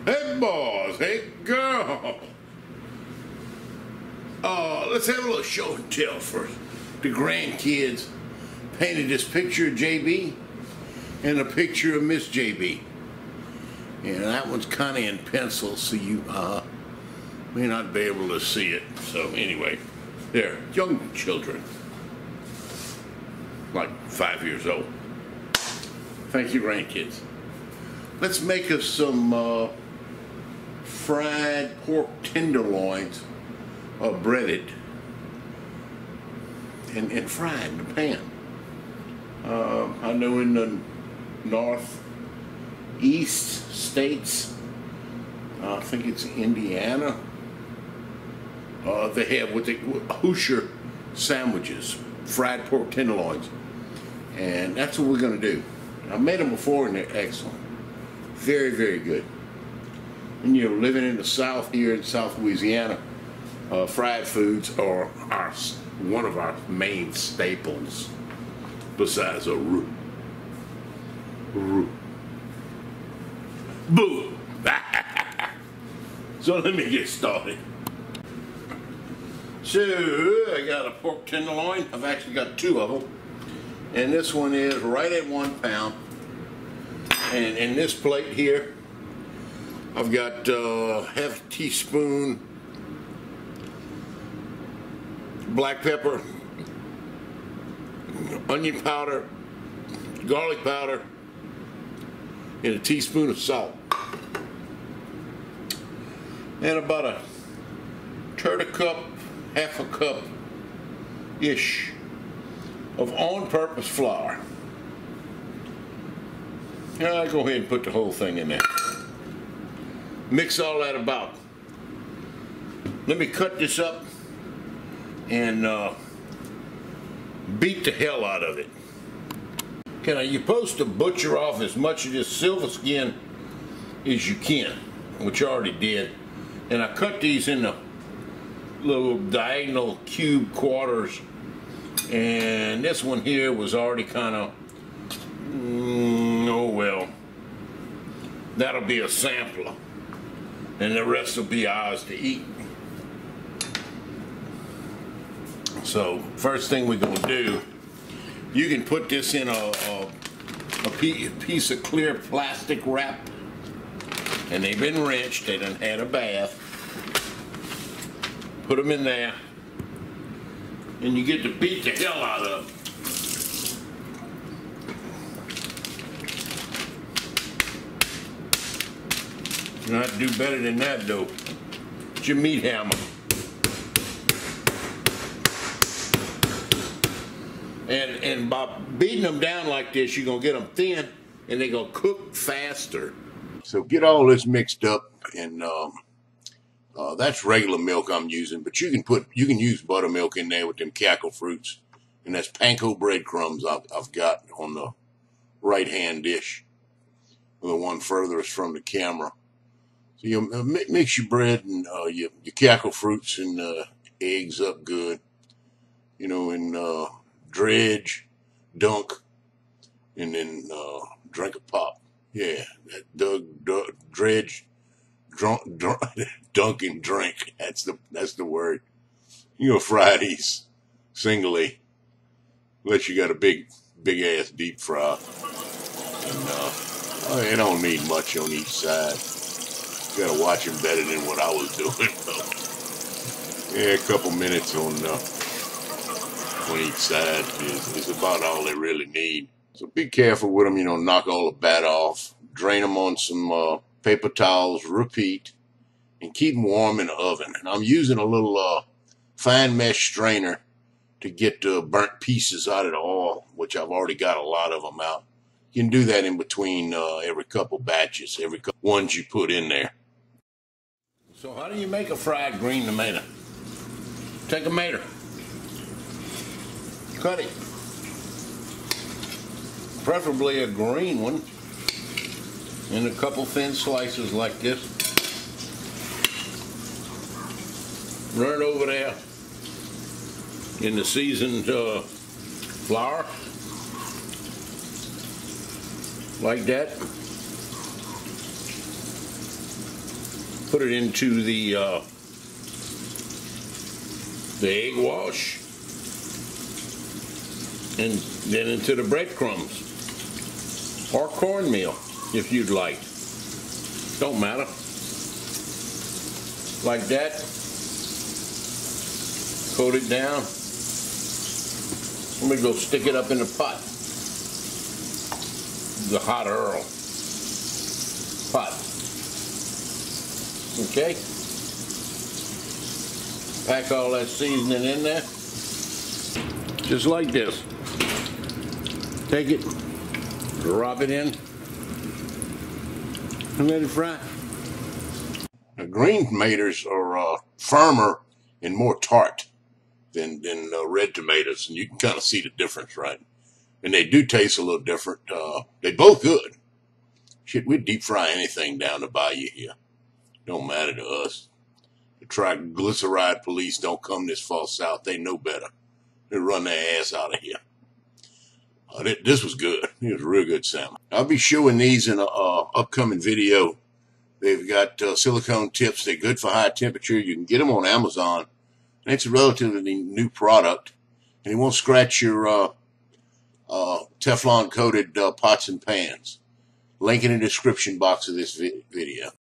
Hey boys, hey girl. Let's have a little show and tell first. The grandkids painted this picture of JB and a picture of Miss JB. And that one's kind of in pencil, so you may not be able to see it. So anyway, they're young children, like 5 years old. Thank you, grandkids. Let's make us some fried pork tenderloins, breaded and fried in the pan. I know in the northeast states, I think it's Indiana, they have what they Hoosier sandwiches, fried pork tenderloins, and that's what we're going to do. I've made them before and they're excellent. Very, very good. And you know, living in the South here in South Louisiana, fried foods are one of our main staples, besides a roux. Boo! So let me get started. So I got a pork tenderloin. I've actually got two of them. And this one is right at 1 pound. And in this plate here, I've got half a teaspoon black pepper, onion powder, garlic powder, and a teaspoon of salt. And about a third a cup, half a cup-ish of on-purpose flour. I'll go ahead and put the whole thing in there. Mix all that about. Let me cut this up and beat the hell out of it. Okay, now you're supposed to butcher off as much of this silver skin as you can, which I already did. And I cut these into little diagonal cube quarters. And this one here was already kind of, oh well, that'll be a sampler. And the rest will be ours to eat. So first thing we're going to do, you can put this in a piece of clear plastic wrap, and they've been rinsed, they done had a bath. Put them in there, and you get to beat the hell out of them. You don't have to do better than that though. It's your meat hammer. And by beating them down like this, you're gonna get them thin and they're gonna cook faster. So get all this mixed up, and that's regular milk I'm using, but you can use buttermilk in there with them cackle fruits, and that's panko breadcrumbs I've got on the right hand dish, the one furthest from the camera. So you mix your bread and your cackle fruits and eggs up good, you know, and dredge, dunk, and then drink a pop. Yeah, that dredge, dunk and drink. That's the word. You know, fry these singly, unless you got a big ass deep fry. And it don't need much on each side. You gotta watch them better than what I was doing. Yeah, a couple minutes on each side is about all they really need. So be careful with them, you know, knock all the bat off, drain them on some paper towels, repeat, and keep them warm in the oven. And I'm using a little fine mesh strainer to get the burnt pieces out of the oil, which I've already got a lot of them out. You can do that in between every couple batches, every couple ones you put in there. So how do you make a fried green tomato? Take a tomato, cut it, preferably a green one, in a couple thin slices like this. Run it over there in the seasoned flour, like that. put it into the egg wash, and then into the breadcrumbs or cornmeal if you'd like. Don't matter. Like that. Coat it down. Let me go stick it up in the pot. The hot Earl pot. Okay. Pack all that seasoning in there. Just like this. Take it, drop it in, and let it fry. The green tomatoes are firmer and more tart than red tomatoes, and you can kind of see the difference, right? And they do taste a little different. They both good. Shit, we'd deep fry anything down the bayou here. Don't matter to us. The triglyceride police don't come this far south. They know better. They run their ass out of here. This was good. It was a real good salmon. I'll be showing these in an upcoming video. They've got silicone tips. They're good for high temperature. You can get them on Amazon. And it's a relatively new product. And it won't scratch your Teflon-coated pots and pans. Link in the description box of this video.